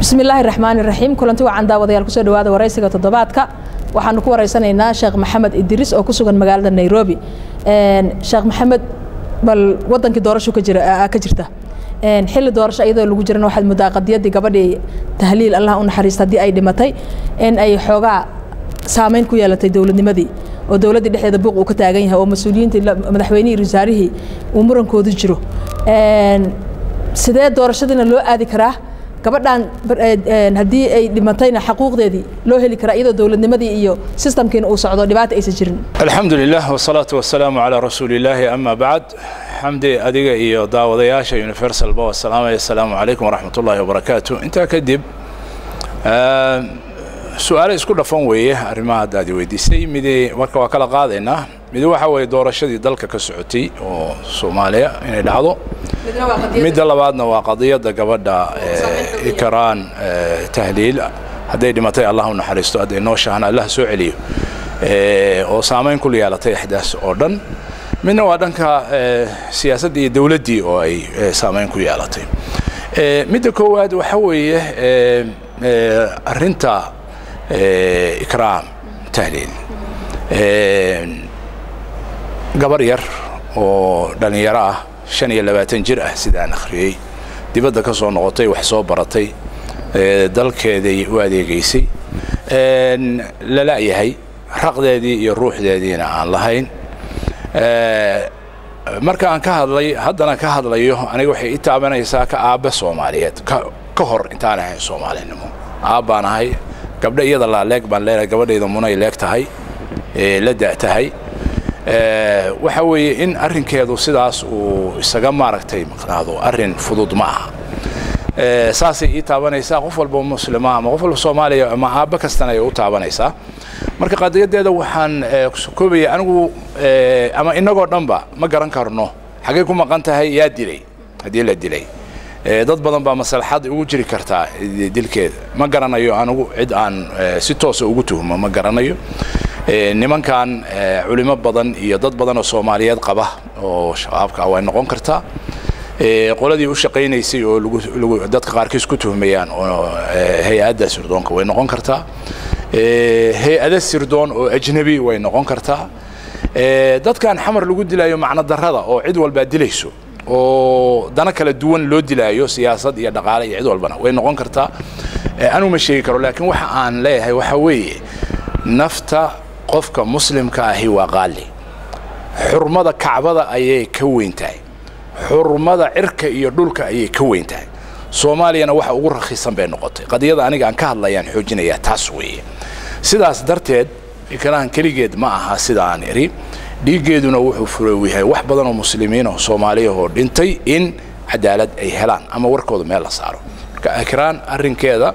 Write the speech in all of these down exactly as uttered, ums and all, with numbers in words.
بسم الله الرحمن الرحيم كلنتي وعن داوديال كسو dhawaada wareysiga toddobaadka waxaan ku wareysanaynaa Sheekh Maxamed Idris oo ku sugan magaalada Nairobi een Sheekh Maxamed bal wadankii doorasho ka jira ka jirta een xilli doorasho iyadoo lagu jirana waxaad mudaaqadiyadii gabadhii tahliil Allah u naxariistay ay dhimatay in ay xoogaa saameyn ku yeelatay dawladnimadii oo dawladda dhexdeeda buuq uu ka taagan yahay oo mas'uuliyiinta madaxweynihii wasaarihii uu murankoodu jiro een sidee doorashadina loo aadi karaa gabadhan hadii ay dhimatayna xuquuqdeedii loo heli karaa iyadoo dawladnimadii iyo systemkiina uu socdo dhibaato aysan jirin alxamdulillah wasalaatu wasalaamu ala rasuulillahi amma ba'd xamdi adiga iyo daawadayaasha universal ba wasalaamu alaykum alaykum warahmatullahi wabarakatuh inta kadib su'aal isku dhafan weeye arrimaha daadi weydiisay mid marka waa kala qaadayna mid waxa way doorashadii dalka ka socotay oo Soomaaliya inay dhacdo mid labaadna waa qadiyada gabadha ikraan tahliil haday dhimatay Allah u naxariisto aday noo shaahna Allah soo celiyo ee oo saameyn ku yeelatay ahdaas oo dhan midna waa dhanka siyaasadda iyo dawladii oo ay saameyn ku yeelatay ee mid koowaad waxa weeye ee arinta ikraan tahliil ee gabar yar oo dhalinyaro ah shan iyo labaatan jir ah sidaan akhriyay dibadda ka soo noqotay wax soo baratay ee dalkeedii u adeegaysay ee la la yahay raqdeedii iyo ruuxdeediina aan lahayn ee marka aan ka hadlay haddana ka hadlayo aniga waxay i taabanaysaa ka aabba Soomaaliyeed ka hor intaan ahayn Soomaalinimo aabaan ahay gabdha iyada la leeg baan leeyahay gabadheedu munay leeg tahay ee la daatahay ee waxa weeye in arrinkeedu sidaas uu isaga maaragtay maqnaado arrin fudud ma aha ee saasi ii taabanaysa qof walba muslima ama qof walba Soomaaliya ama aabba kastana ay u taabanaysa marka qadiyadeeda waxaan koobaya anigu ama inagoo dhanba ma garan karno xagee ku maqan tahay yaa dilay hadii la dilay dad badan baa maslaxad ugu jiri kartaa dilkeeda ma garanayo anigu cid aan si toos ah ugu tuhmo ma garanayo nimankan culimo badan iyo dad badan oo Soomaaliyeed qaba oo shabaabka way noqon kartaa ee qoladii u shaqeynaysay oo lagu dadka qaarkiis ku tuhmayaan oo hay'adda sirdoonka way noqon kartaa ee hay'adda sirdoon oo ajnabi way noqon kartaa ee dadkan xamar lagu dilayo macna darrada oo cid walba dilayso oo dana kala duwan loo dilaayo siyaasad iyo dhaqaale iyo cid walbana way noqon kartaa anu ma sheegi karo laakiin waxa aan leeyahay waxa weeye nafta qofka muslimka ahi waa qaali xurmada kacbada ayay ka weyntahay xurmada cirka iyo dhulka ayay ka weyntahay Soomaaliyana waxa ugu raqiisan bay noqotay qadiyada aniga aan ka hadlayaan xoojinaya taas weeye sidaas darteed ikraan kaligeed ma aha sidaan iri dhiigeeduna wuxuu furay yahay wax badan oo muslimiin oo Soomaaliya oo dhintay in cadaalad ay helaan ama warkooda meel la saaro marka ikraan arrinkeeda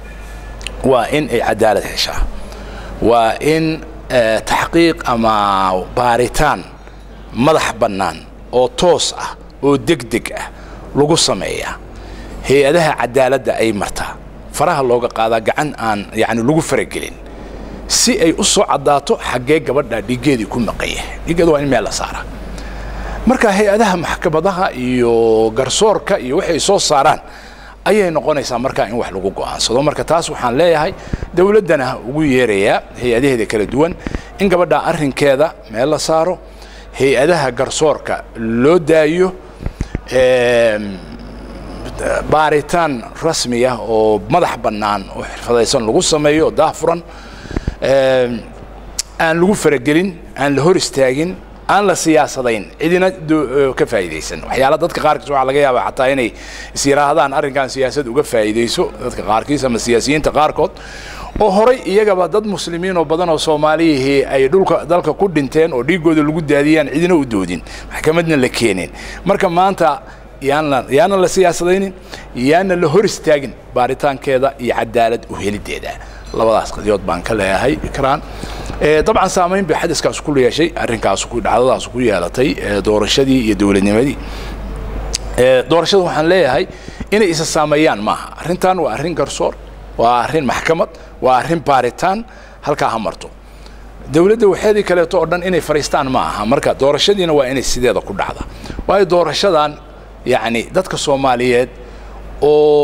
waa in ay cadaalad heshaa waa in taxqiiq ama baaritaan madax bannaan oo toos ah oo degdeg ah lagu sameeyaa hay'adaha cadaaladda ay martaa faraha looga qaadaa gacan aan yaani lagu faragelin si ay u soo cadaato xagee gabadha dhigeedii ku maqaya dhigeedu waa in meel la saara marka hay'adaha maxkamadaha iyo garsoorka iyo waxay soo saaraan ayay noqonaysaa marka in wax lagu go'aansado marka taas waxaan leeyahay dawladana ugu yeeraya hay'adaheeda kala duwan in gabadha arrinkeeda meel la saaro hay'adaha garsoorka loo daayo ee baaritaan rasmi ah oo madax bannaan oo xirfadaysan lagu sameeyo daahfuran ee aan lagu faragelin aan la hor istaagin aan la siyaasadayn cidina ka faa'iideysan waxyaalo dadka qaarkiis waxa laga yaabaa xataa inay isiraahdaan arrinkan siyaasad uga faa'iideyso dadka qaarkiis ama siyaasiyiinta qaarkood oo horay iyagaba dad muslimiin oo badan oo Soomaaliyeed ay dhulka dalka ku dhinteen oo dhiigooda lagu daadiyaan cidina u doodin maxkamadna la keenin marka maanta yaana yaana la siyaasadaynin yaana la hor istaagin baaritaankeeda iyo cadaalad u helideeda labadaas qadiyood baan ka leeyahay ikraan ee dabcan saameyn bi xadiskaas ku leeyahay arrinkaas ku dhacdadaas ku yeelatay doorashadii iyo dawladnimadii ee doorashada waxaan leeyahay inay isa saameeyaan maaha arrintan waa arrin garsoor waa arrin maxkamad waa arrin baaritaan halka ha marto dawladda waxeedii kale oo dhan inay fariistaan ma aha marka doorashadiina waa inay sideeda ku dhacda waa doorashadan yaani dadka Soomaaliyeed oo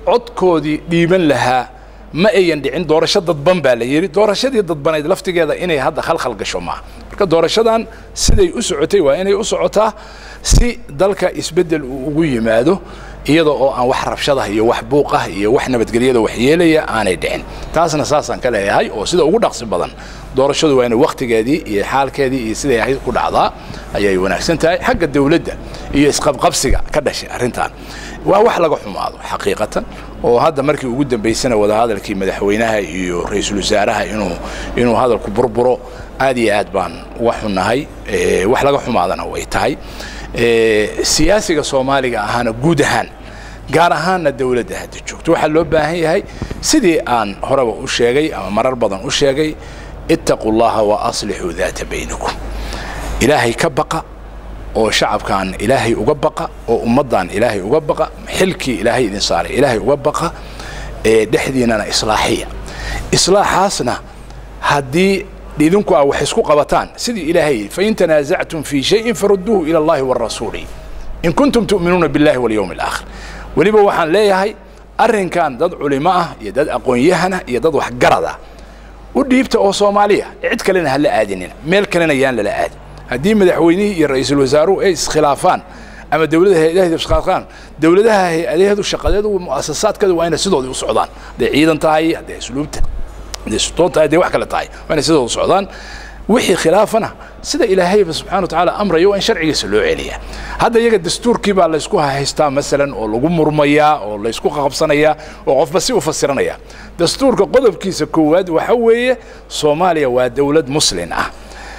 codkoodii dhiiban lahaa ma ayan dhicin doorasho dadban baa la yiri doorashadii dadbaneed laftigeeda inay hadda khalkhal gasho ma marka doorashadan siday u socotay waa inay u socotaa si dalka isbedel ugu yimaado iyadoo oo aan wax rabshadaha iyo wax buuqah iyo wax nabadgelyada wax yeelaya aanay dhicin taasna saasan ka leeyahay oo sida ugu dhaqsi badan doorashadu waa inay waqtigeedii iyo xaalkeedii iyo siday ahayd ku dhacdaa ayay wanaagsan tahay xagga dawladda iyo isqabqabsiga ka dhashay arrintan waa wax laga xumaado xaqiiqatan oo hadda markii ugu dambeysana wada hadalkii madaxweynaha iyo ra'iisul wasaaraha inuu inuu hadalku burburo aad iyo aad baan wax xunahay wax laga xumaadana way tahay siyaasiga Soomaaliga ahana guud ahaan gaar ahaanna dawladda hadda joogto waxa loo baahan yahay sidii aan horeba u sheegay ama marar badan u sheegay ittaqullaha wa aslihu dhaata baynakum ilaahay ka baqa oo shacabkan ilaahay uga baqa oo ummadan ilaahay uga baqa xilkii ilaahay idin saaray ilaahay uga baqa ee dhexdiinana islaaxiya islaaxaasna hadii idinku ah wax isku qabataan sidii ilaahay fa in tanaaza'tum fi shay'in farudduhu ila allahi war rasuuli in kuntum tu'minuna billahi wal yawmil aakhir waliba waxaan leeyahay arrinkan dad culimo ah iyo dad aqoon-yahana iyo dad wax garada u dhiibta oo Soomaaliya cid kalena hal aadinina meel kalena yaan la aadin haddii madaxweynaha iyo ra'iisul wasaaruhu ay iskhilaafaan ama dawladaha hay'adaha iskhilaafaan dawladaha hay'adaha shaqadeedu muassasaadkadu waa inay sidoo u socdaan day ciidan tahay day asluubta day sutoonta day wax kale tahay waa inay sidoo u socdaan wixii khilaafana sida ilaahay subhanahu wa ta'ala amrayo in sharcigiisa loo celiya hadda iyaga dastuurkii baa la isku haystaa masalan oo lagu murmaya oo la isku qabsanaya oo qofba si u fasiranaya dastuurka qodobkiisa koowaad waxa weeye Soomaaliya waa dawlad muslim ah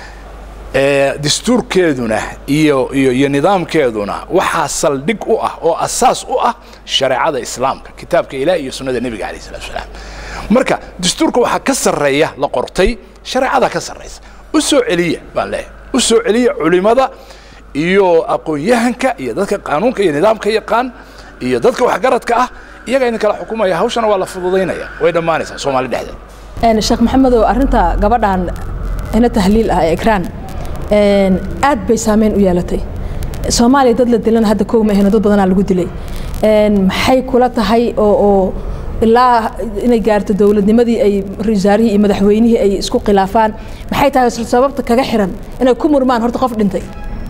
dastuurkeeduna iyo iyo iyo nidaamkeeduna waxa saldhig u ah oo asaas u ah shariicada islaamka kitaabka ilaahay iyo sunnada nabiga kaleey sallallahu alayhi wasallam marka dastuurka waxa ka sareeya la qortay shariicada ka sareysa u soo celiya baan leeyahay u soo celiya culimada iyo aqoon-yahanka iyo dadka qaanuunka iyo nidaamka yaqaan iyo dadka wax garadka ah iyaga in kala xukumaya hawshana waa la fududeynaya way dhamaanaysaa Soomaali dhexdeeda een Sheekh Maxamed oo arinta gabadhan ina tahliil ah ekraan een aad bay saameyn u yeelatay Soomaaliya dad la dilan hadda koow ma ahna dad badan lagu dilay een maxay kula tahay oo oo ilaa inay gaarto dawladnimadii ay risaarihii iyo madaxweynihii ay isku khilaafaan maxay tahay sababta kaga xiran inay ku murmaan horta qof dhintay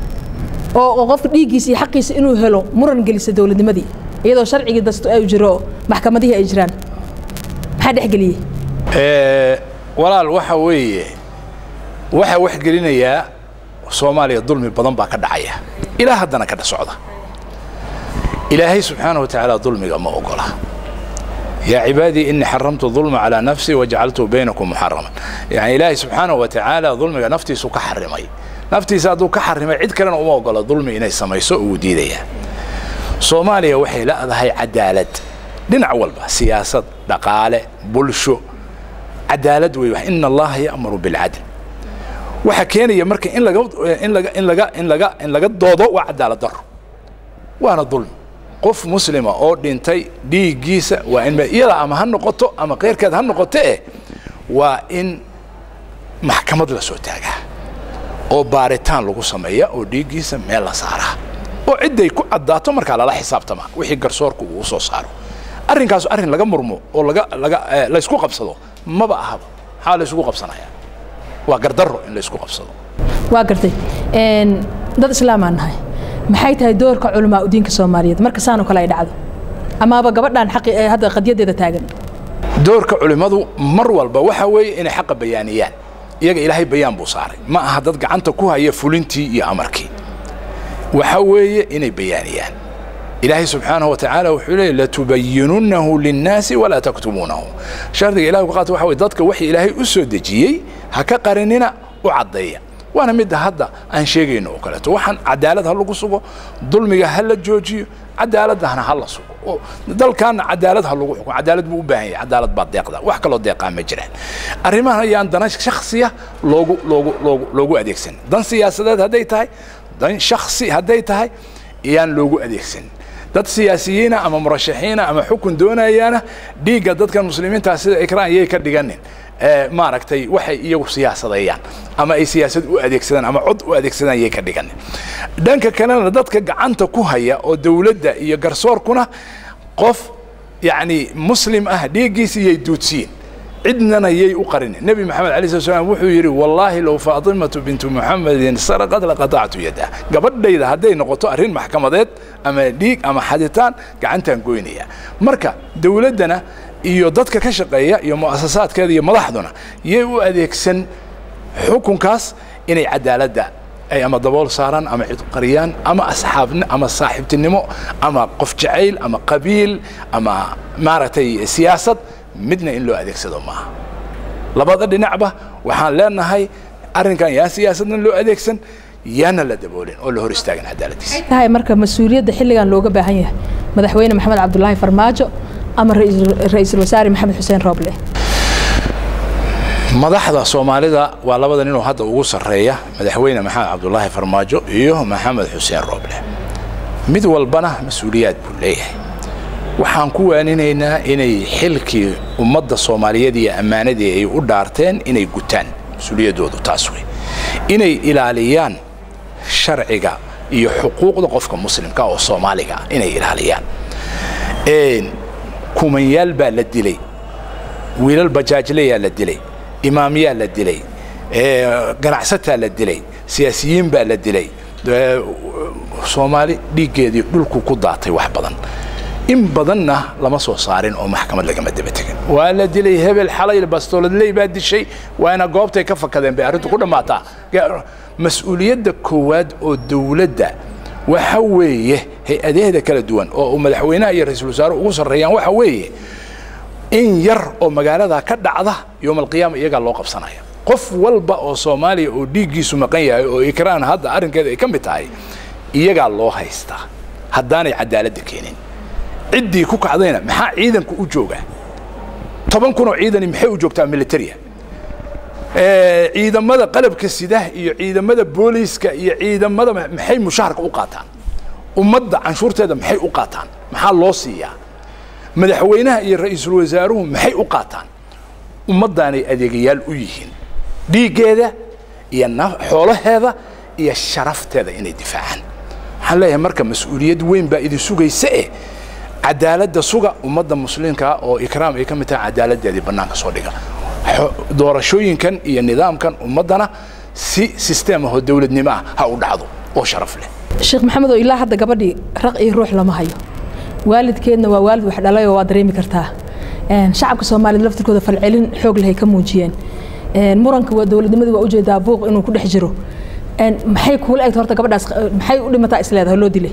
oo qof dhiigiisa iyo xaqiisa inuu helo muran gelisa dawladnimadii iyadoo sharciga dasto ay jiro maxkamadihii ay jiraan maxaa dhexgeliyay ee walaal waxa weeye waxa wax gelinaya Soomaaliya dulmi badan baa ka dhacaya ilaa haddana ka socda ilaahay subhanahu wa ta'ala dulmiga ma ogola يا عبادي إني حرمت الظلم على نفسي وجعلته بينكم محرما يعني إلهي سبحانه وتعالى ظلم نفتي سو كحرمي نفتي سادو كحرمي عيد كلنا وما وقال ظلمي إني سمي سوء وديديا صوماليا وحي لا هي عدالة دين أول بها سياسة دقالة بلشو عدالة ويوح إن الله يأمر بالعدل وحكينا يمرك إن لقى إن لقى إن لقى إن لقى إن لقى ضوضاء وعدالة ضر وأنا ظلم qof muslima oo dhintay dhiigiisa waa in iyada ama han noqoto ama qeyrkeed han noqoto ee waa in maxkamad la soo taagaa oo baaritaan lagu sameeyo oo dhiigiisa meel la saaraa oo ciday ku cadaato marka la xisaabtama wixii garsoorku uu soo saaro arrinkaas arrin laga murmo oo laga laga la isku qabsado maba ahaba xal la isku qabsanaya waa gardaro in la isku qabsado waa gartay een dad islaamaan nahay maxay tahay doorka culimaa diinka Soomaaliyeed marka saan oo kale ay dhacdo ama ba gabadhan xaqi hadda qadiyadeeda taagan doorka culimadu mar walba waxa weeye inay xaq bayaaniyaan iyaga ilaahay bayaan buu saaray ma aha dad gacanta ku haya fulintii iyo amarkii waxa weeye inay bayaaniyaan ilaahay subhanahu wa ta'ala wuxuu leeyahay la tubayyinunahu lin-naasi wa la taktumunahu shardiga ilaahay ku qaato waxa weeye dadka wixii ilaahay u soo dejiyay ha ka qarinina u cadeeya وانا مد هذا ان شيغينو كلته waxaan cadaalad hal lagu sugo dulmiga hal la joojiyo cadaalad ahna hal la sugo dalkan cadaalad hal lagu xukumo cadaalad buu u baahan yahay cadaalad baad deeqda wax kale oo deeqa ma jiraan arimahan ayaan dana shakhsiya loogu loogu loogu loogu adeegsan dan siyaasadeed haday tahay dan shakhsi haday tahay iyaan loogu adeegsan dad siyaasiyiin ama murashaxiin ama xukun doonayana dhiiga dadka muslimiinta sida ikraan yey ka dhiganin ما ركتي وحي يجو سياسة ضيان أما أي سياسة وأديكسدان أما عد وأديكسدان يكديجن دانك كلام ردتك عنت كوهية أو دولة ده يجرسور كنا قف يعني مسلم أهدي جيسي يدوتين عندنا يي أقرن النبي محمد عليه الصلاة والسلام وحي يري والله لو فاطمة بنت محمد سرقت لقطعت يدها قبل إذا هدي نقطة أرين محكمة ذات أما ديك أما حدثان كعنتها نقولينيا مركا دولتنا iyo dadka ka shaqeeya iyo muassasaadkeeda iyo madaxduna yay u adeegsan xukunkaas inay cadaaladda ay ama dabool saaran ama cid qariyaan ama asxaabna ama saaxiibtinimo ama qof jacayl ama qabiil ama maaragtay siyaasad midna in loo adeegsado maaha labada dhinacba waxaan leenahay arrinkan yaa siyaasadna loo adeegsan yaana la daboolin oo la hor istaagin cadaaladdiisa tahay marka mas'uuliyadda xilligan looga baahan yahay madaxweyne maxamed cabdullaahi farmaajo ama ra'iisul wasaare maxamed xuseen rooble madaxda Soomaalida waa labada nin oo hadda ugu sareeya madaxweyne maxamed cabdullaahi farmaajo iyo maxamed xuseen rooble mid walbana mas'uuliyad buu leeyahay waxaan ku waaninaynaa inay xilkii ummadda Soomaaliyeed iyo amaanadii ay u dhaarteen inay gutaan mas'uuliyadoodu taas way inay ilaaliyaan sharciga iyo xuquuqda qofka muslimka oo Soomaaliga inay ilaaliyaan een kumanyaal baa la dilay wiilal bajaajleeyaa la dilay imaamiyaa la dilay ganacsataa la dilay siyaasiyiin baa la dilay Soomaali dhiigeedii dhulku ku daatay wax badan in badanna lama soo saarin oo maxkamad lagama daba tagin waa la dilay hebel xalay bastoolad leey baa dishay waana goobtay ka fakadeen bay arrintu ku dhamaataa mas'uuliyadda koowaad oo dawladda waxa weeye hay-adaheeda kala duwan oo madaxweynaha iyo ra'iisul wasaaruhu ugu sareeyaan waxa weeye in yar oo magaalada ka dhacda yoom alqiyaama iyaga loo qabsanaya qof walba oo Soomaaliya oo dhiigiisu maqan yahay oo ikraan hadda arrinkeeda ay ka mid tahay iyaga loo haystaa haddaanay cadaalad keenin ciddii ku kacdayna maxaa ciidanku u joogaa toban kun oo ciidan maxay u joogtaa militariga ee ciidamada qalabka sida iyo ciidamada booliiska iyo ciidamada maxay mushaharka u qaataan ummadda canshuurteeda maxay u qaataan maxaa loo siiyaa madaxweynaha iyo ra'iisul wasaaruhu maxay u qaataan ummaddaanay adeegayaal u yihiin dhiigeeda iyo xoolaheeda iyo sharafteeda inay difaacaan waxaan leeyahay marka mas'uuliyad weyn baa idin sugaysa eh cadaaladda suga ummadda muslimka oo ikraam ay ka mid tahay cadaaladdeedii bannaanka soo dhiga doorashooyinkan iyo nidaamkan ummadana si system ah oo dawladnimo ah ha u dhacdo oo sharaf leh sheekh maxamed oo ilaa hadda gabadhii raq iyo ruux lama hayo waalidkeedna waa waalid wax dhalay oo waa dareemi kartaa een shacabka Soomaaliyeed laftirkooda falcelin xoog leh ka muujiyeen een muranka waa dawladnimadu waa u jeedaa buuq inuu ku dhex jiro een maxay kuula ay horta gabadhaas maxay u dhimataa isleedahay loo dilay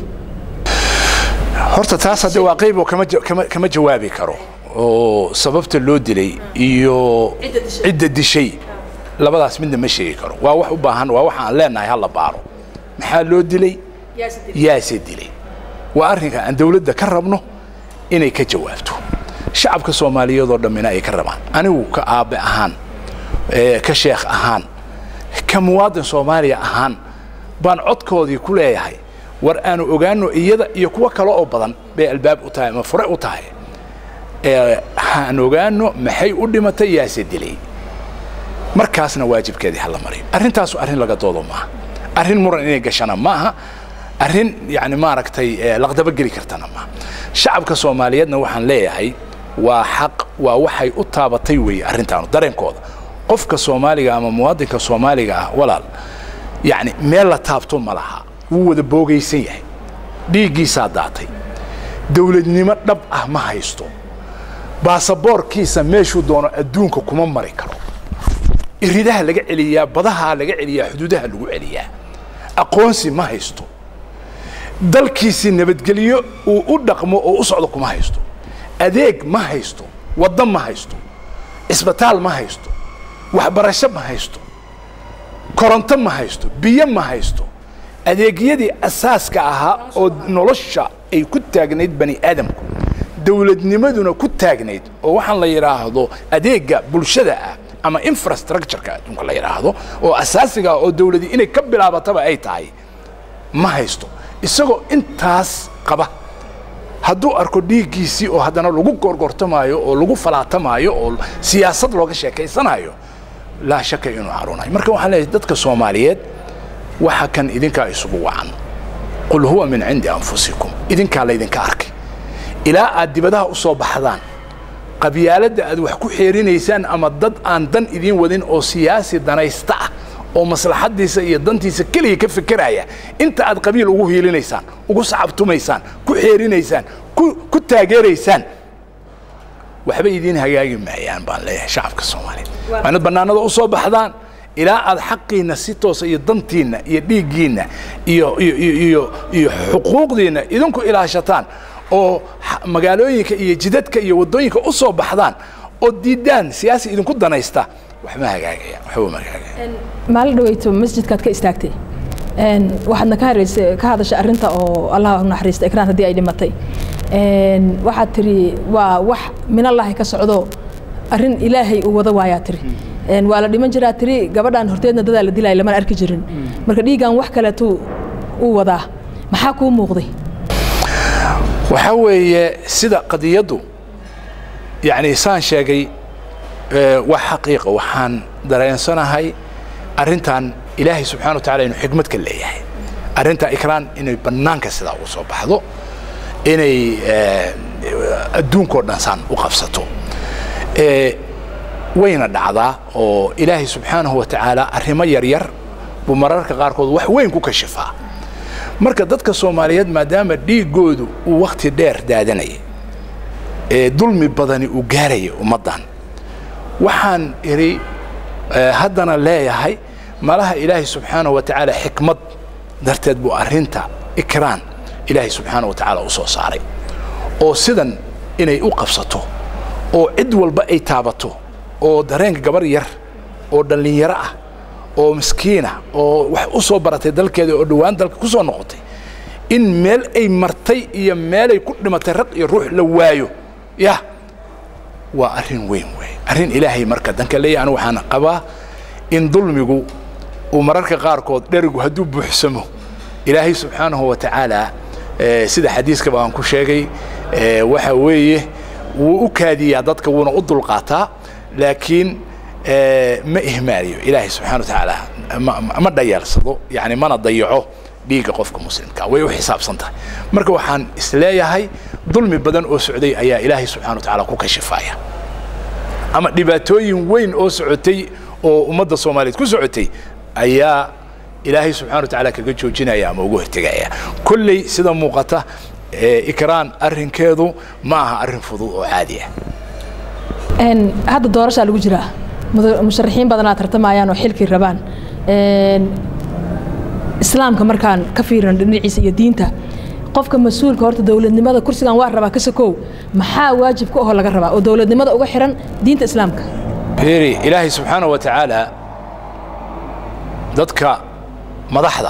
horta taas hadda waa qayb oo kama kama jawaabi karo oo sababta loo dilay iyo cidda dishay labadaas midna ma sheegi karo waa wax u baahan waa waxa aan leenahay hal la baaro maxaa loo dilay yaase dilay waa arrinka aan dawladda ka rabno inay ka jawaabto shacabka Soomaaliyeed oo dhamina ay ka rabaan anigu ka aabe ahaan ee ka sheekh ahaan ka muwaadin Soomaaliya ahaan baan codkoodii ku leeyahay war aanu ogaano iyada iyo kuwa kale oo badan bay albaab u tahay ma fure u tahay ee aan ogaano maxay u dhimatay yaase dilay markaasna waajibkeedii hal la mariyo arrintaas arrin laga doodo ma arrin muran inay gashana maaha arrin yani maaragtay laqdaba gali kartana ma shacabka Soomaaliyeedna waxaan leeyahay waa xaq waa waxay u taabatay way arrintaan dareenkooda qofka Soomaaliga ama muwaadinka Soomaaliga ah walaal yani meel la taabto ma laha wuu wada boogaysan yahay dhiigiisa daatay dawladnimo dhab ah ma haysto baasaboorkiisa meeshuu doono adduunka kuma mari karo iridaha laga celiyaa badaha laga celiyaa xuduudaha lagu celiyaa aqoonsi ma haysto dalkiisi nabadgeliyo uu u dhaqmo oo u socdo kuma haysto adeeg ma haysto wada ma haysto isbitaal ma haysto waxbarasho ma haysto koronto ma haysto biyo ma haysto adeegyadii asaaska ahaa oo nolosha ay ku taagnayd bani aadamku dawladnimaduna ku taagnayd oo waxaan la yiraahdo adeega bulshada ah ama infrastructure-ka adduunka la yiraahdo oo asaasiga oo dawladii inay ka bilaabataba ay tahay ma haysto isagoo intaas qaba hadduu arko dhiigiisii oo haddana lagu gorgortamaayo oo lagu falaatamaayo oo siyaasad looga sheekaysanayo laa shaka inuu caruunayo marka waxaan leeyahay dadka Soomaaliyeed waxa kan idinka isugu wacan qul huwa min cindi anfusikum idinka la idinka arkay ilaa aad dibadaha u soo baxdaan qabyaaladda aad wax ku xeerinaysaan ama dad aan dan idiin wadin oo siyaasi danaysta ah oo maslaxadiisa iyo dantiisa kaliya ka fikiraya inta aad qabiil ugu hiilinaysaan ugu sacabtumaysaan ku xeerinaysaan ku ku taageeraysaan waxba idiin hagaagi maayaan baan leeyahay shacabka Soomaaliyeed waana banaanada u soo baxdaan ilaa aad xaqiina si toos iyo dantiina iyo dhiigiina iyo iyo iyo iyo xuquuqdiina idinku ilaashataan oo magaalooyinka iyo jidadka iyo wadooyinka u soo baxdaan oo diidaan siyaasi idinku danaysta wax ma hagaagaya waxba ma hagaagaya maalin dhaweyto masjidkaad ka istaagtay een waxaadna ka hareysay ka hadashay arinta oo Allah u naxariistay ikraan hadii ay dhimatay een waxaad tiri waa wax min Allah ka socdo arin Ilaahay uu wada waayaa tiri een waa la dhiman jiraa tiri gabadhan horteedna dad la dilay lama arki jirin marka dhiigan wax kale tuu uu wada maxaa ku muuqday waxa weeye sida qadiyadu yani saan sheegay wax xaqiiqo waxaan dareensanahay arintan Ilaahay subhanahu wa ta'ala inuu xikmad ka leeyahay arinta ikraan inay banaanka sida u soo baxdo inay adduunka dhan san u qabsato ee wayna dhacdaa oo Ilaahay subhanahu wa ta'ala arrimo yar yar bu mararka qaar kood wax weyn ku kashifaa marka dadka Soomaaliyeed maadaama dhiigoodu uu waqti dheer daadanay ee dulmi badani uu gaaray ummadan waxaan iri haddana leeyahay malaha Ilaahay subhanahu wa ta'ala xikmad darteed buu arinta ikraan Ilaahay subhanahu wa ta'ala u soo saaray oo sidan inay u qabsato oo cid walba ay taabato oo dareenka gabar yar oo dhalinyaro ah oo miskiina oo wax u soo baratay dalkeeda oo dhawaan dalka ku soo noqotay in meel ay martay iyo meel ay ku dhimatay raq iyo ruux la waayo ya waa arin weyn weey arin Ilaahay marka danka leeyahay waxaan qabaa in dulmigu uu mararka qaar kood dherigu haduu buuxsamo Ilaahay subhanahu wa ta'ala sida xadiiska baan ku sheegay waxa weeye wuu u kaadiyaa dadka wuuna u dulqaataa laakiin ما إهماليو إلهي سبحانه وتعالى ما ما ديال صدو يعني ما نضيعه ديق قفك مسلم كوي وحساب صنته مركو وحان إسلايا هاي ظلم بدن أو سعودي أيا إلهي سبحانه وتعالى كوك شفايا أما دباتوي وين أو سعودي أو أمد الصومالية كو سعودي أيا إلهي سبحانه وتعالى كجو جنا يا موجوه تجايا كل سيدا موقته إكران أرهن كذو معها أرهن فضوء عادية إن هذا الدورش على وجهه مشرحين بدنا ترتمايان وحلك الربان إسلام كمركان كفير نعيس يدينته قف كمسؤول كورت دولة لماذا كرسي كان واربا كسكو محا واجب كوه ولا قربا ودولة لماذا أوحرا دينة إسلامك بيري إلهي سبحانه وتعالى ضدك مضحضة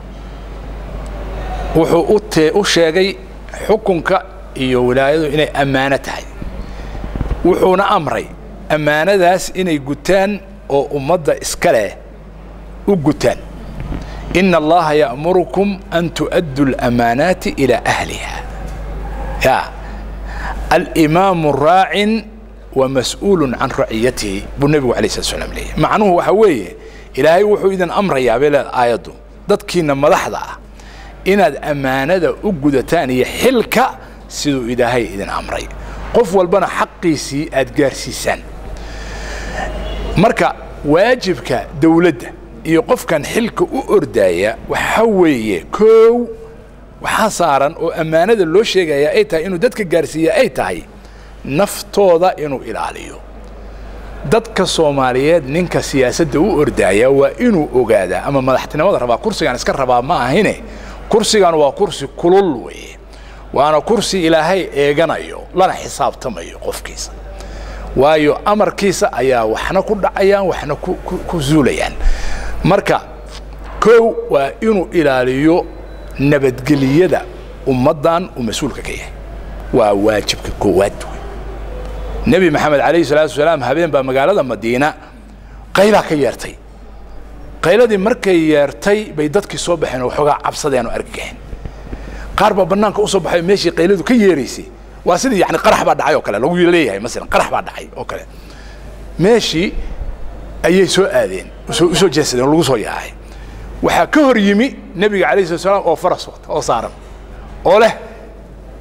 وحو أوتي أشيغي حكمك إيو ولايدو إني أمانتها وحونا أمري أمانة داس إني قتان أو أمضى إسكاله وقتان إن الله يأمركم أن تؤدوا الأمانات إلى أهلها يا الإمام الراع ومسؤول عن رعيته بالنبي عليه الصلاة والسلام ليه معناه وحويه إلهي وحو إذن أمر يا بلا آياته ضدكينا ملحظة إن الأمانة وقتان يحلك سيدو إلهي إذن أمري قف والبنا حقي سي أدقارسيسان marka waajibka dawladda iyo qofkan xilka u ordaya waxa weeye koow waxa saaran oo amaanada loo sheegaya ay tahay inuu dadka gaarsiiyo ay tahay naftooda inuu ilaaliyo dadka Soomaaliyeed ninka siyaasadda u ordaya waa inuu ogaada ama madaxtinimada rabaa kursigan iska rabaa ma ahine kursigan waa kursi kulul weeye waana kursi Ilaahay eeganayo lana xisaabtamayo qofkiisa waayo amarkiisa ayaa waxna ku dhacayaan waxna ku zuulayaan marka koow waa inuu ilaaliyo nabadgeliyada ummadan uu mas'uulka ka yahay waa waajibka koowaad nabi maxamed alayhi salaatu wasalaam habeen baa magaalada Madiina qayla ka yeertay qayladii markay yeertay bay dadkii soo baxeen oo xogaa cabsadeen oo argagaxeen qaar ba banaanka u soo baxay meeshii qayladu ka yeeraysay واسد يعني قرح بعد عيو كله لو يليه مثلا قرح بعد عيو أو كله ماشي أي سوء آذين سوء سوء جسد لو سوء ياهي وحكهر يمي نبي عليه الصلاة والسلام أو فرس وقت أو صارم أو له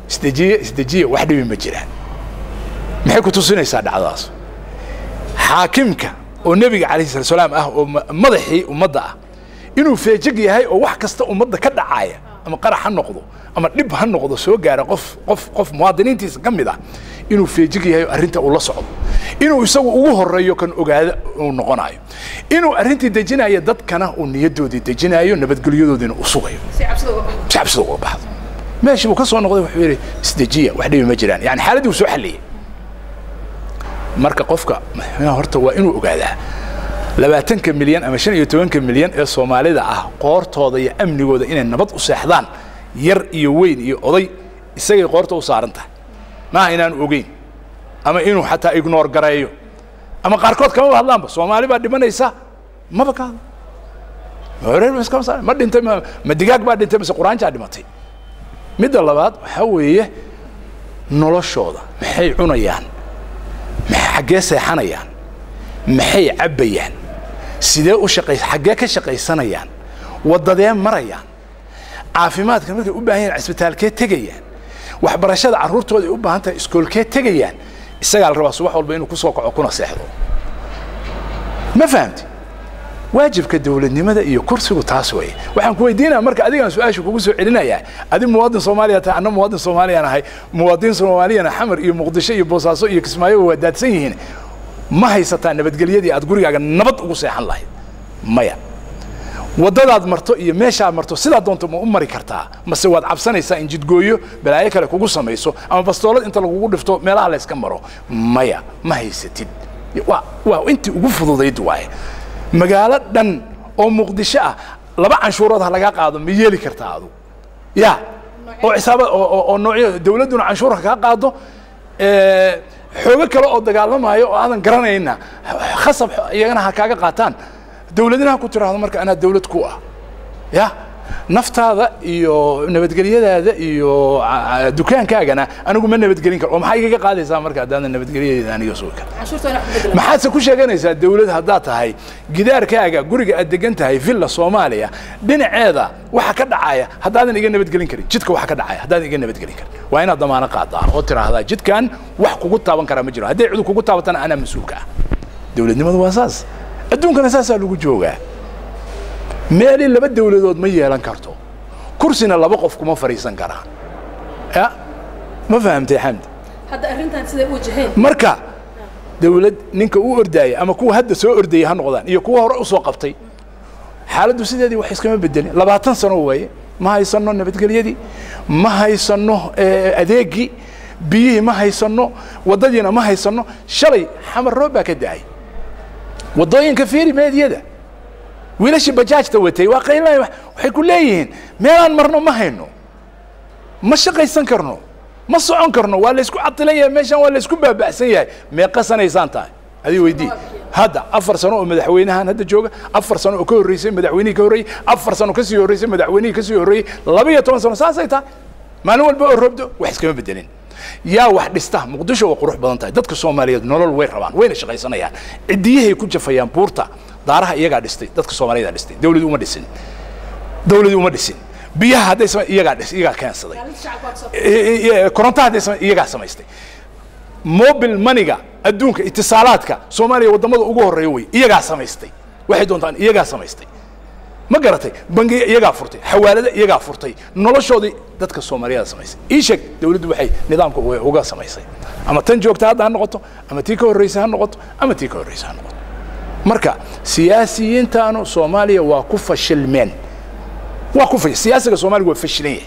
isdejiye isdejiye wax dhibi ma jiraan maxay ku tusinaysaa dhacdaas xaakimka oo nabiga calayhi salaam ah oo madaxii ummadda ah inuu feejig yahay oo wax kasta ummadda ka dhacaya ama qarax ha noqdo ama dhib ha noqdo soo gaara qof qof qof muwaadiniintiisa ka mid ah inuu feejig yahay arrinta uu la socdo inuu isagu ugu horeeyo kan ogaada uu noqonayo inuu arrintii dejinayo dadkana uu niyadoodii dejinayo nabadgelyadoodina u sugayo si cabsida uga baxdo meeshii uu ka soo noqday wuxuu yidhi isdejiya wax dhibi ma jiraan yani xaaladii uu soo xalliyey marka qofka horta waa inuu ogaadaa labaatanka milyan ama shan iyo tobanka milyan ee soomaalida ah qoortooda iyo amnigooda inay nabad u seexdaan yar iyo weyn iyo oday isagay qoorta u saaran tahay maaha inaanu ogeyn ama inuu xataa ignoor gareeyo ama qaarkood kama hadlaanba soomaali baa dhimanaysa maba ka hadla ma dhintay ma digaag baa dhintay mise quraanjaa dhimatay midda labaad waxaa weeye noloshooda maxay cunayaan maxay xaggee seexanayaan maxay cabbayaan sidee u shaqay xaggee ka shaqaysanayaan waddadee marayaan caafimaadka markay u baahan yihiin cisbitaalkee tegayaan waxbarashada carruurtooda ay u baahan tahay iskoolkee tegayaan isagaa la rabaa subax walba inuu ku soo kaco kuna seexdo ma fahamti waajibka dawladnimada iyo kursigu taas weeye waxaan ku weydiinaa marka adigaan su-aasha kugu soo celinayaa adi muwaadin soomaaliya tahay anna muwaadin soomaaliyaan ahay muwaadin soomaaliyana xamar iyo muqdisho iyo boosaaso iyo kismaayo waa daadsan yihiin ma haysataa nabadgelyadii aad gurigaaga nabad ugu seexan lahayd maya waddadaad marto iyo meeshaad marto sidaa doonto ma u mari kartaa mase waad cabsanaysaa in jidgooyo balaayo kale kugu samayso ama bastoolad inta lagugu dhifto meelaha layska maro maya ma haysatid waa waa intii ugu fududayd waaye magaalo dhan oo muqdisho ah laba canshuurood ha laga qaado ma yeeli kartaa adu ya oo xisaabad oo noocyo dawladuna canshuurka ka qaado ee xooga kale oo dagaalamayo oo aadan garanayna khasab iyagana ha kaaga qaataan dawladina ku tiraahdo marka ana dawlad ku ah ya naftaada iyo nabadgelyadaada iyo dukaankaagana anigu ma nabadgelin karo oo maxay iga qaadaysaa marka hadaan nabadgelyadeeda aniga soo kale maxaad ku sheeganaysaa dawlad hadaa tahay gidaarkaaga guriga aad degan tahay villa Soomaaliya dhinaceeda waxa ka dhacaya hadaan iga nabadgelin karin jidka waxa ka dhacaya hadaan iga nabadgelin karin waa inaad damaana qaadaan oo tiraahdaa jidkan wax kugu taaban kara ma jiro haddii cid kugu taabatana ana mas'uulka dawladnimadu waa saas adduunkana saasaa lagu joogaa meeli laba dawladood ma yeelan karto kursina laba qof kuma fariisan karaan ya ma fahamtay xamdi hadda arrintan sida uu jaheen marka dawlad ninka uu ordaayay ama kuwa hadda soo ordayay ha noqdaan iyo kuwa hore u soo qabtay xaaladdu sideedii wax iskama bedelin labaatan sano weeye ma haysano nabadgelyadii ma haysano adeegii biyihii ma haysano waddadiina ma haysano shalay xamar roob baa ka da'ay waddooyinka fiiri meediyada wiilasha bajaajta watay waa qaylay waxay ku leeyihiin meelaan marno ma hayno ma shaqaysan karno ma socon karno waa la isku cadilan yahay meeshan waa la isku baaba'san yahay meeqa sanaysaan tahay adii weydii hadda afar sano oo madaxweynahan hadda jooga afar sano oo ka horreysay madaxweynihii ka horreeyay afar sano ka sii horreysay madaxweynihii ka sii horreeyay laba iyo toban sano saasay tahay maalin walba oo roobdo wax iskama bedelin yaa wax dhista muqdisho waa qurux badan tahay dadka Soomaaliyeed nolol way rabaan wayna shaqaysanayaan cidiyahay ku jafayaan buurta daaraha iyaga dhistay dadka Soomaaliyeed dhistay dawladdu uma dhisin dawladdu uma dhisin biyaha haday iyaga dhis iyaga keensaday korontada haday iyaga samaystay mobile money-ga adduunka itisaalaadka Soomaaliya wadamada ugu horeeya way iyaga samaystay waxay doontaan iyaga samaystay ma garatay bangi iyaga furtay xawaalada iyaga furtay noloshoodii dadka Soomaaliyeed samaysay iishag dawladdu waxay nidaamka uga samaysay ama tan joogta hadda ha noqoto ama tii ka horreysay ha noqoto ama tii ka horreysay ha noqoto marka siyaasiyiintaanu Soomaaliya waa ku fashilmeen waa ku fashil siyaasiga Soomaaliya waa fashilan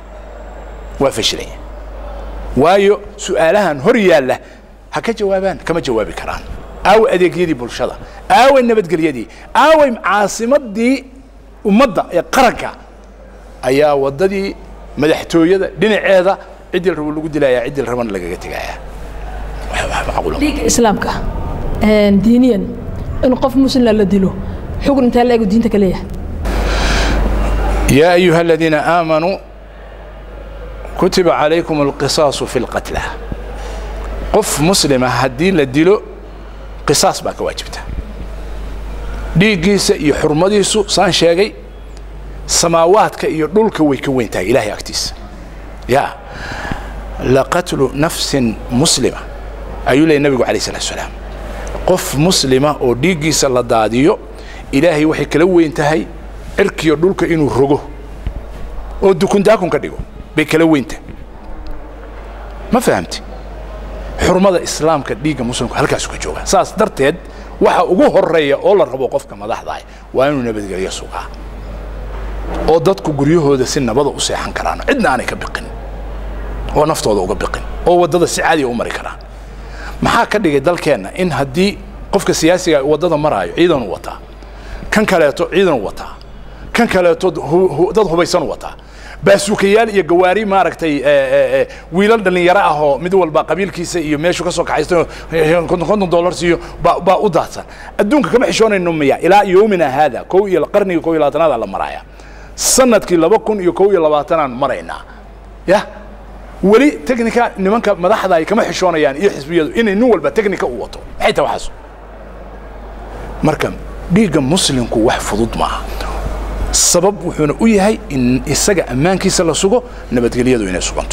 waa fashilan waayo su'aalahan hor yaala ha ka jawaabaan kama jawaabi karaan aaw adeegyadii bulshada aaw nabadgelyadii aaw caasimadii ummadda ee qaranka ayaa wadadii madaxtooyada dhinaceeda cidil rabo lagu dilayaa cidil raban lagaga tagayaa dhiigga islaamka een diiniyan in qof muslim la dilo xugun inta la eego diinta kaliya يا أيها الذين آمنوا كتب عليكم القصاص في القتلى قف مسلمة هدين للدلو قصاص باك واجبته ديجيس يحرمديسو سان شيغي سماواتك iyo dhulka way ka weyntahay ilaahay agtiisa ya لقتل نفس مسلمة أيو لي النبي عليه الصلاة والسلام قف مسلمة أو ديجي سلا داديو إلهي وحي كلوي انتهي اركيو دولك إنو رجو أو دكون داكون كديو بكلوي انت ما فهمتي حرمة الإسلام كديجا مسلم هل كاسو كجوجا ساس درتيد waxa ugu horeeya oo la rabo qofka madaxda ah waa inuu nabadgeliyo suuqa oo dadku guryahooda si nabad u seexan karaan cidna aanay ka biqin oo naftooda uga biqin oo wadada si caadi u mari karaan maxaa ka dhigay dalkeena in hadii qofka siyaasiga wadada maraayo ciidan u wata kan kaleeto ciidan u wata kan kaleeto dad hubaysan u wata baasuukayaal iyo gawaari maaragtay wiilal dhalinyaro ah oo mid walba qabiilkiisa iyo meeshu ka soo kaxaysto konton dollar siiyo ba u daadsan adduunka kama xishoonayno miya ilaa yoomina hada kow iyo qarniga kow iyo labaatanaad la maraya sanadkii laba kun iyo kow iyo labaatan aan marayna ya wali technica nimanka madaxda ay kama xishoonayaan iyo xisbiyadu inay nin walba technica u wato xita waxaas marka dhiiga muslimku wax fudud ma sabab wuxuuna u yahay in isaga ammaankiisa la sugo nabadgelyadu inay suganto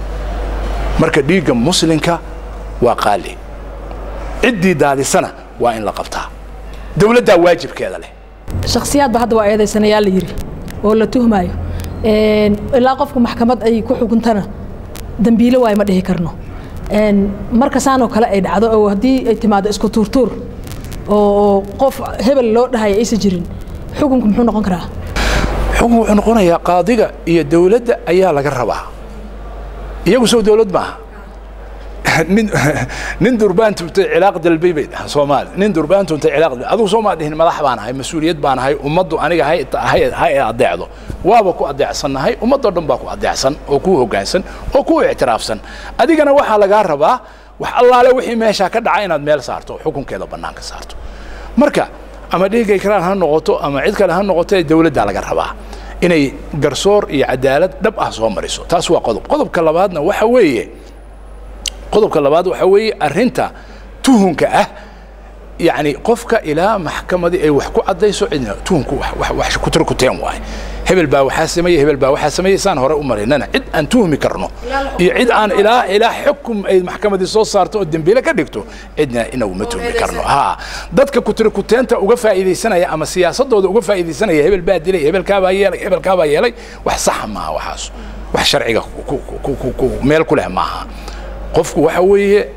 marka dhiiga muslimka waa qaali cidii daadisana waa in la qabtaa dawladda waajibkeeda leh shakhsiyaad ba hadda waa eedeysanayaal la yiri oo la tuhmaayo een ilaa qofku maxkamad ay ku xukuntana dambiile waay ma dhihi karno een marka saan oo kale ay dhacdo oo hadii ay timaado isku tuurtuur oo qof hebel loo dhahay aysan jirin xukunku muxuu noqon karaa xukunku wuxuu noqonayaa qaadiga iyo dawladda ayaa laga rabaa iyagu soo dawlad ma nin nin durbaan tubtay cilaaq dalbay bay Soomaali nin durbaan tubtay cilaaq adigu Soomaali dhihin madax baan ahay mas'uuliyad baan ahay ummaddu aniga hay hay adeecdo waaba ku adeecsanahay ummadda dhan baa ku adeecsan oo ku hoggaansan oo ku ictiraafsan adigana waxa laga rabaa wax allaale wixii meesha ka dhacay inaad meel saarto xukunkeeda banaanka saarto marka ama dhiiga ikraan ha noqoto ama cid kale ha noqoto dawladda laga rabaa inay garsoor iyo cadaalad dhab ah soo mariso taas waa qodob qodobka labaadna waxa weeye qodobka labaad waxa weeye arinta tuhunka ah يعني قفك إلى محكمة أي وحكو عديسو عندنا تونكو وح وح كتركو تيم واي هبل با وحاسمية هبل با وحاسمية سان هراء أمرين أنا عد أن توهمي كرنو يعد أن إلى إلى حكم أي محكمة دي صوص صارتو قدام بيلا كدكتو عدنا إنه متوهمي كرنو ها ضدك كتركو تيم تا وقفا إذا سنة يا أما السياسة ضد وقفا إذا سنة يا هبل بعد لي هبل كابا يلي هبل كابا يلي وحصح معها وحاس وحشرعي كو كو كو كو كو ميل كلها معها قفك وحويه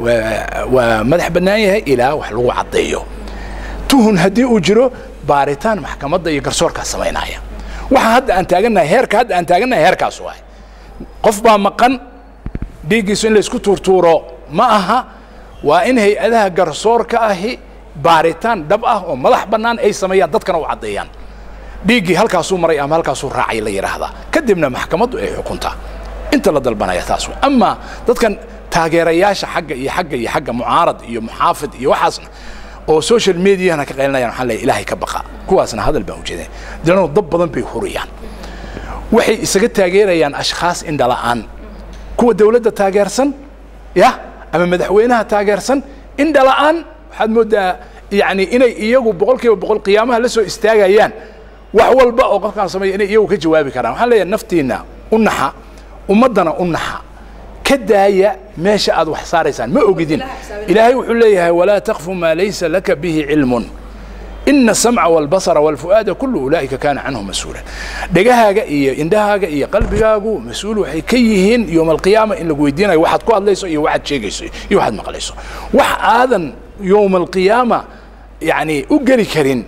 ومدح بنايه إلى وحلو عضيه تهون هدي أجره باريتان محكمة ضي قرصور كسمينايا وحد أن تاجنا هيرك هاد أن تاجنا هيرك سواي قف با مقن ديجي سن لسكو تورتورو معها وإن هي أذها قرصور كأهي باريتان دبأه ومدح بنان أي سميات ضد كانوا عضيان ديجي هل كاسو مري أم هل كاسو راعي لي هذا كدمنا محكمة أي حكمتها أنت لدى البناية تاسو أما ضد كان taageerayaasha xagga iyo xagga iyo xagga mucaarad iyo muxaafid iyo waxaasna oo social media ana ka qeynayaan waxa la ilaahay ka baqa kuwaasna hadal baa u jeeday dadana dad badan bay huriyaan waxay isaga taageerayaan ashxaas indhalaan kuwa dawladda taageersan ya ama madaxweynaha taageersan indhalaan waxaad moodaa yani inay iyagu boqolkiiba boqol qiyaamaha la soo istaagayaan wax walba oo qofkan sameeyay inay iyagu ka jawaabi karaan waxa leeyahay naftiina u naxa ummadana u naxa كداية ماشي أد وحصاريسان ما أوجدين إلهي وحليها ولا تخف ما ليس لك به علم إن السمع والبصر والفؤاد كل أولئك كان عنه مسؤولا دجاها جاء عندها جاء قلب جاء مسؤول حكيهن يوم القيامة إن لقوا يدينا واحد قال ليس واحد شيء جيس واحد ما قال ليس واحد هذا يوم القيامة يعني أجري كرين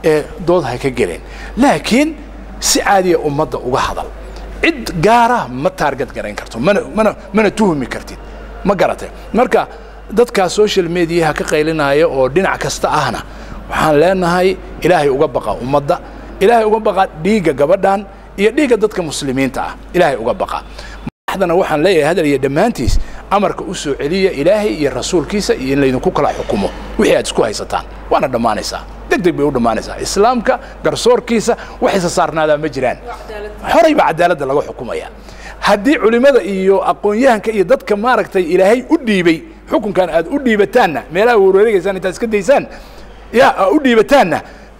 ضدها كجرين لكن سعادة أمضى وجحظل عد جاره ما تارجت جرين كرتون من من من توهمي كرتين ما جرته مركا ضدك السوشيال ميديا كقيلنا هي أو دينا كستأهنا وحن لنا هاي إلهي وجبقة ومضى إلهي وجبقة ديجا جبردان يديجا ضدك مسلمين تاع إلهي وجبقة حدنا وحن ليه هذا اللي دمانتيس أمرك أسوء عليه إلهي يا الرسول كيسة اللي نكوك لا حكمه وحياة سكوها ستان وأنا دمانيسا دقدق بيقول دمانيسا إسلامك قرصور كيسة وحيسة صارنا هذا مجران حريب عدالة لغو حكومة يا هدي علماء إيو أقوياهن كإيه ضدك ماركتي إلهي أديبي حكم كان أد أديبتانا ميلا وروريك إسان إنت أسكد إسان يا أديبتانا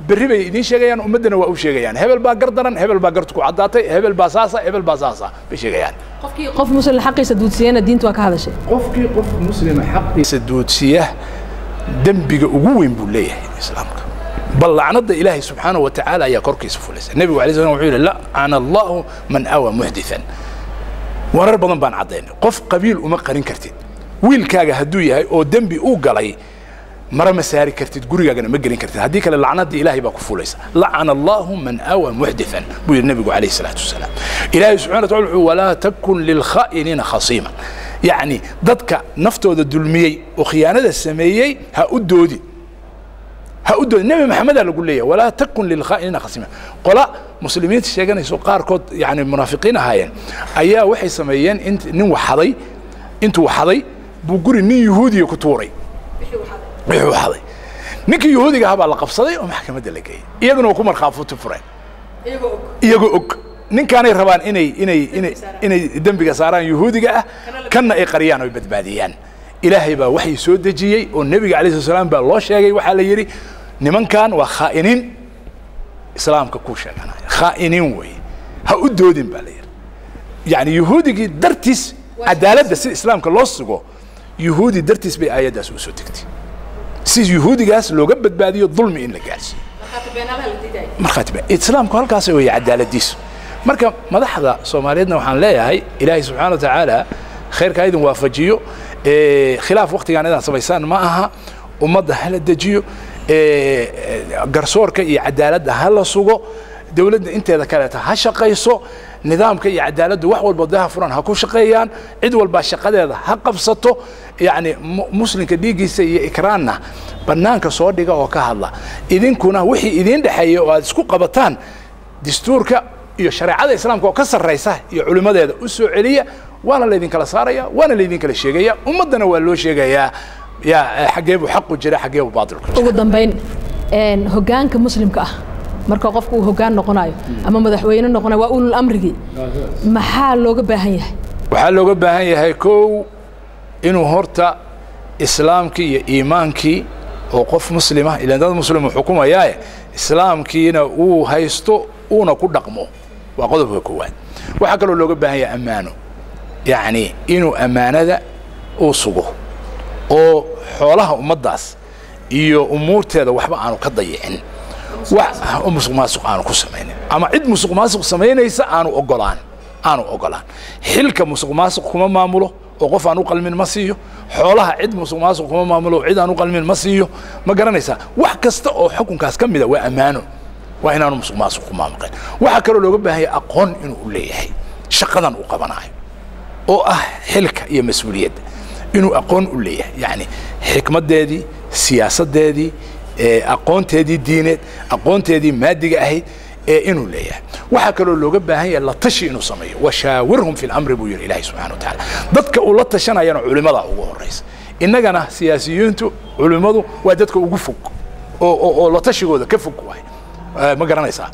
berri bay idiin sheegayaan ummaddana waa u sheegayaan hebel baa gardaran hebel baa gartu ku caddaatay hebel baa saasa hebel baa saasa bay sheegayaan qofkii qof muslim xaqiisa duudsiyana diintu waa ka hadashay qofkii qof muslima xaqiisa duudsiya dembiga ugu weyn buu leeyahay islaamka bal lacnada ilaahay subxaanahu wa tacaala ayaa korkiisa fulaysa nebigu alay slam wuxuu yidhi lacana allahu man awa muhdithan warar badan baan caddaynay qof qabiil uma qarin kartid wiilkaaga hadduu yahay oo dembi uu galay mara ma saari kartid gurigaagana ma gelin kartid haddii kale lacnadii ilaahay baa ku fulaysa lacana allahu man awa muhdithan buu yidhi nebigu calayhi salaatu wasalaam ilaahay subxana wa tacala wuxuu walaa takun lilkhaa'iniina khasiima yacni dadka naftooda dulmiyey oo khiyaanada sameeyey ha u doodin ha u doodin nebi maxamedaa lagu leeyahay walaa takun lilkhaa'iniina khasiima qola muslimiinta sheeganayso qaarkood yani munaafiqiin ahaayeen ayaa waxay sameeyeen in nin waxaday intuu waxaday buu guri nin yuhuudiya ku tuuray wixii waxaday ninkii yuhuudiga ahaa baa la qabsaday oo maxkamadda la geeyey iyaguna waa ku markhaafuti fureen iyagoo og ninkaanay rabaan inay inay inay inay dembiga saaraan yuhuudiga ah kanna ay qariyaan oo ay badbaadiyaan ilaahay baa waxay soo dejiyey oo nebiga calayhi salaam baa loo sheegay waxaa la yidhi nimankan waa khaa'iniin islaamka ku sheeganaya khaa'iniin weeye ha u doodin baa la yidhi yani yuhuudigii dartiis cadaaladda si islaamka loo sugo yuhuudi dartiis bay aayaddaas u soo degtay si yuhuudigaas looga badbaadiyo dulmi in la gaarsiiyo markhaati been islaamku halkaas weeye cadaaladiisu marka madaxda soomaaliyeedna waxaan leeyahay ilaahay subxaana wa tacaala khayrka idin waafajiyo khilaaf waqtigaan idaan samaysaan ma aha ummadda hala dejiyo garsoorka iyo cadaaladda hala sugo dawladda inteeda kaleeta ha shaqayso nidaamka iyo cadaaladdu wax walba daha furan ha ku shaqeeyaan cid walba shaqadeeda ha qabsato yani muslimka dhiiggiisa iyo ikraanna bannaanka soo dhiga oo ka hadla idinkuna wixii idiin dhexeeya oo aad isku qabataan dastuurka iyo shareecada islaamka oo ka sarraysa iyo culimadeeda u soo celiya waana laydin kala saaraya waana laydin kala sheegaya ummaddana waa loo sheegayaa yaa xaggee buu xaqu jira xaggee buu baatilku jira ugu dambayn hoggaanka muslimka ah marka qofku uu hoggaan noqonayo ama madaxweyne noqonayo waa ulul amrigii maxaa looga baahan yahay waxaa looga baahan yahay kow inuu horta islaamkii iyo iimaankii oo qof muslima ilaan dad muslim xukumayaaye islaamkiina uu haysto uuna ku dhaqmo waa qodobka koowaad waxaa kaloo looga baahan yahay ammaano yacni inuu ammaanada uu sugo oo xoolaha ummaddaas iyo umuurteeda waxba aanu ka dayicin musuq maasuq aanu ku samaynin ama cid musuq maasuq samaynaysa aanu ogolaan aanu ogolaan xilka musuq maasuq kuma maamulo oo qof aan u qalmin ma siiyo xoolaha cid musuq maasuq kuma maamulo cid aan u qalmin ma siiyo ma garanaysaa wax kasta oo xukunkaas ka mida waa ammaano waa inaanu musuq maasuq ku maamulqayn waxaa kaloo looga baahan yahay aqoon inuu u leeyahay shaqadan uu qabanayo oo ah xilka iyo mas-uuliyadda inuu aqoon u leeyahay yani xikmaddeedii siyaasaddeedii aqoonteedii diineed aqoonteedii maadiga ahayd ee inuu leeyahay waxaa kaloo looga baahan yahay la tashi inuu sameeyo washaawirhum fi lamri buu yidhi ilaahi subxana wa tacaala dadka uu la tashanayana culimmada ugu horraysa innagana siyaasiyiintu culimmadu waa dadka ugu fog oo oo la tashigooda ka fog waay ma garanaysaa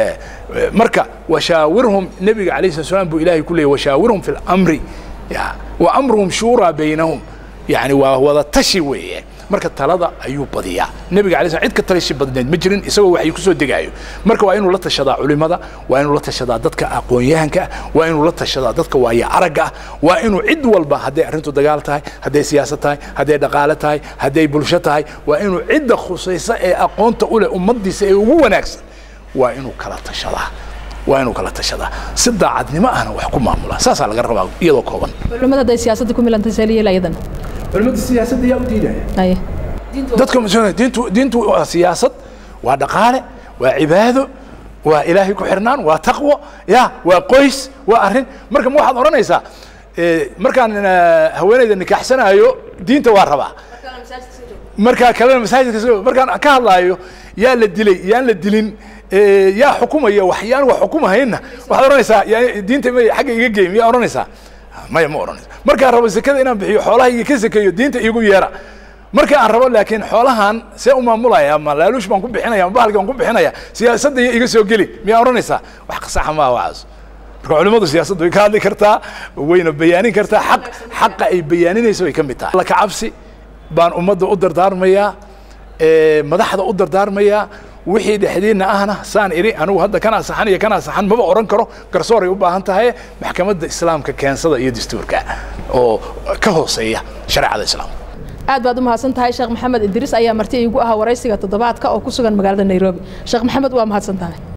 marka washaawirhum nebiga calayhi salatu wasalaam buu ilaahay ku leeyahy washaawirhum fi lamri wa amruhum shuuraa baynahum yani waa wada tashi weeye marka talada ayuu badiyaa nebiga alay slam cid ka talishi badneed ma jirin isagoo waxay ku soo degaayo marka waa inuu la tashadaa culimada waa inuu la tashadaa dadka aqoon-yahanka waa inuu la tashadaa dadka waaya aragga ah waa inuu cid walba hadday arrintu dagaal tahay hadday siyaasad tahay hadday dhaqaale tahay hadday bulsho tahay waa inuu cidda khusaysa ee aqoonta u leh ummaddiisa ee ugu wanaagsan waa inuu kala tashadaa waa inuu kala tashadaa si daacadnimo ahna wax ku maamulaa saasaa laga rabaa iyadoo kooban culimada hadday siyaasadda ku milantay saliyeela iyadan culimada siyaasadda yaa u diidaya dadka diintu diintu waa siyaasad waa dhaqaale waa cibaado waa ilaahay ku xirnaan waa taqwo ya waa qoys waa arrin marka ma waxaad odhanaysaa markaan haweenayda nikaaxsanayo diinta waa rabaa markaa kalena masaajidka markaan ka hadlaayo yaa la dilay yaan la dilin yaa xukumaya waxyaan wax xukumahayna waxaad odhanaysaa diinta may xagga iga geey miyaa odhanaysaa maya ma odhanaysa markaan rabo sekada inaan bixiyo xoolaha iga ka sekeeyo diinta iigu yeera marka aan rabo laakiin xoolahan see u maamulaya ma laaluush baan ku bixinaya ma bahalki baan ku bixinaya siyaasadda iga soo geli miyaa odhanaysaa wax qasaxa maa waxaas marka culimmadu siyaasaddu way ka hadli kartaa wayna bayaanin kartaa xaq xaqa ay bayaaninayso way ka mid tahay alla ka cabsi baan ummadda u dardaarmayaa madaxda u dardaarmayaa wixii dhexdiina ahna saan iri anigu hadda kana saxan iyo kana saxan maba oran karo garsoor ay u baahan tahay maxkamadda islaamka keensada iyo dastuurka oo ka hooseeya shariicada islaamka aad baad u mahadsan tahay sheekh maxamed idris ayaa marti iigu ahaa waraysiga toddobaadka oo ku sugan magaalada Nairobi sheekh maxamed waa mahadsan tahay